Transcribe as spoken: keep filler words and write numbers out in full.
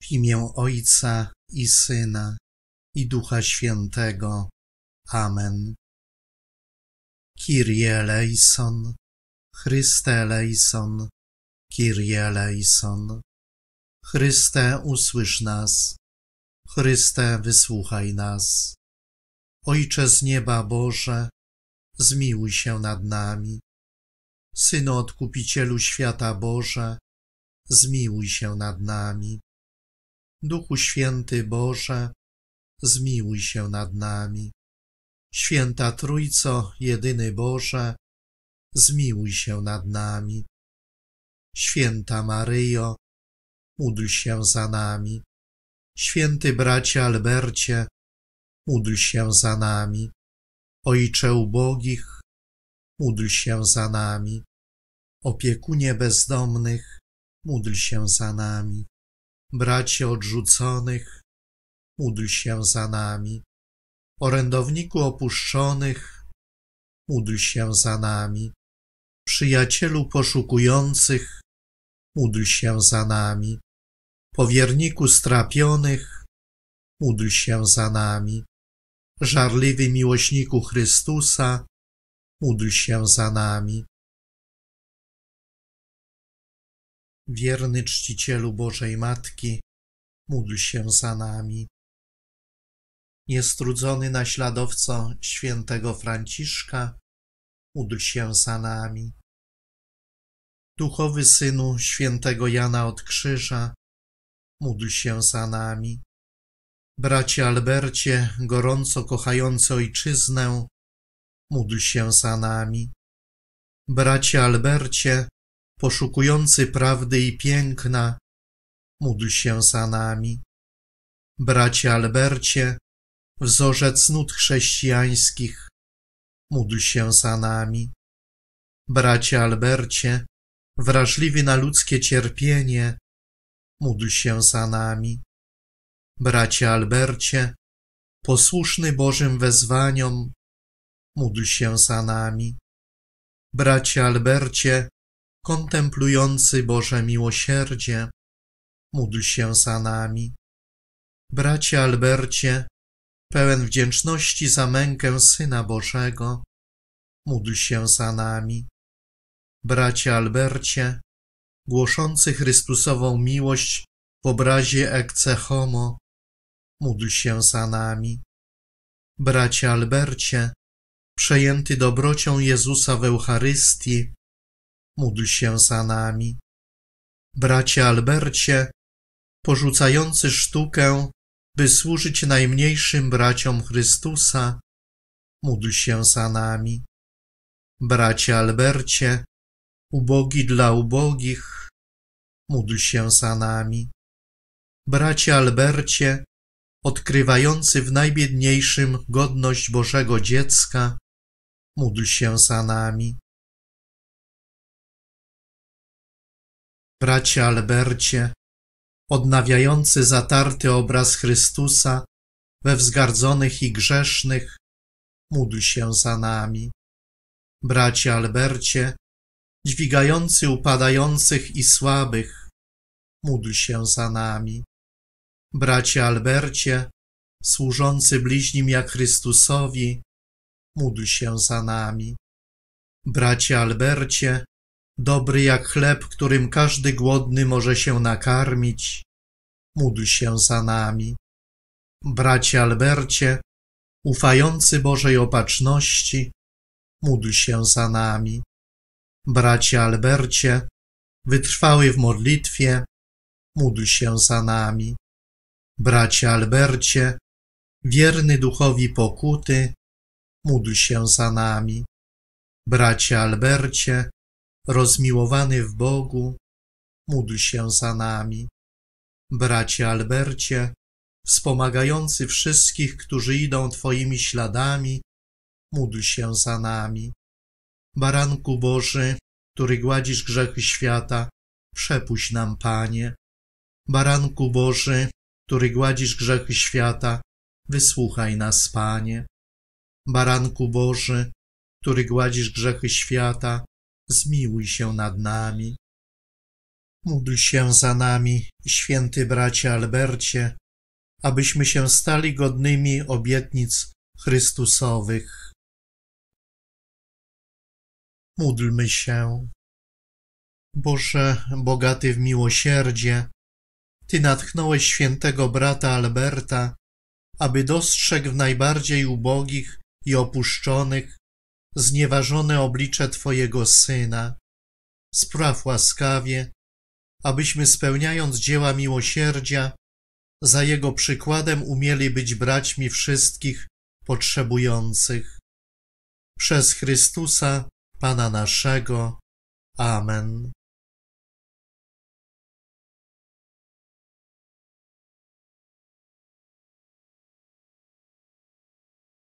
W imię Ojca i Syna, i Ducha Świętego. Amen. Kyrie eleison, Chryste eleison, Kyrie eleison. Chryste, usłysz nas. Chryste, wysłuchaj nas. Ojcze z nieba Boże, zmiłuj się nad nami. Synu Odkupicielu świata Boże, zmiłuj się nad nami. Duchu Święty Boże, zmiłuj się nad nami. Święta Trójco, jedyny Boże, zmiłuj się nad nami. Święta Maryjo, módl się za nami. Święty bracie Albercie, módl się za nami. Ojcze ubogich, módl się za nami. Opiekunie bezdomnych, módl się za nami. Bracie odrzuconych, módl się za nami. Orędowniku opuszczonych, módl się za nami. Przyjacielu poszukujących, módl się za nami. Powierniku strapionych, módl się za nami. Żarliwy miłośniku Chrystusa, módl się za nami. Wierny czcicielu Bożej Matki, módl się za nami. Niestrudzony naśladowco świętego Franciszka, módl się za nami. Duchowy synu świętego Jana od Krzyża, módl się za nami. Bracie Albercie, gorąco kochający ojczyznę, módl się za nami. Bracie Albercie, poszukujący prawdy i piękna, módl się za nami. Bracie Albercie, wzorzec nut chrześcijańskich, módl się za nami. Bracie Albercie, wrażliwy na ludzkie cierpienie, módl się za nami. Bracie Albercie, posłuszny Bożym wezwaniom, módl się za nami. Bracie Albercie, kontemplujący Boże miłosierdzie, módl się za nami. Bracie Albercie, pełen wdzięczności za mękę Syna Bożego, módl się za nami. Bracie Albercie, głoszący Chrystusową miłość w obrazie ecce homo, módl się za nami. Bracie Albercie, przejęty dobrocią Jezusa w Eucharystii, módl się za nami. Bracie Albercie, porzucający sztukę, by służyć najmniejszym braciom Chrystusa, módl się za nami. Bracie Albercie, ubogi dla ubogich, módl się za nami. Bracie Albercie, odkrywający w najbiedniejszym godność Bożego dziecka, módl się za nami. Bracie Albercie, odnawiający zatarty obraz Chrystusa we wzgardzonych i grzesznych, módl się za nami. Bracie Albercie, dźwigający upadających i słabych, módl się za nami. Bracie Albercie, służący bliźnim jak Chrystusowi, módl się za nami. Bracie Albercie, dobry jak chleb, którym każdy głodny może się nakarmić, módl się za nami. Bracie Albercie, ufający Bożej opatrzności, módl się za nami. Bracie Albercie, wytrwały w modlitwie, módl się za nami. Bracie Albercie, wierny duchowi pokuty, módl się za nami. Bracie Albercie, rozmiłowany w Bogu, módl się za nami. Bracie Albercie, wspomagający wszystkich, którzy idą Twoimi śladami, módl się za nami. Baranku Boży, który gładzisz grzechy świata, przepuść nam, Panie. Baranku Boży, który gładzisz grzechy świata, wysłuchaj nas, Panie. Baranku Boży, który gładzisz grzechy świata, zmiłuj się nad nami. Módl się za nami, święty bracie Albercie, abyśmy się stali godnymi obietnic Chrystusowych. Módlmy się. Boże, bogaty w miłosierdzie, Ty natchnąłeś świętego brata Alberta, aby dostrzegł w najbardziej ubogich i opuszczonych znieważone oblicze Twojego Syna. Spraw łaskawie, abyśmy spełniając dzieła miłosierdzia, za Jego przykładem umieli być braćmi wszystkich potrzebujących. Przez Chrystusa, Pana naszego. Amen.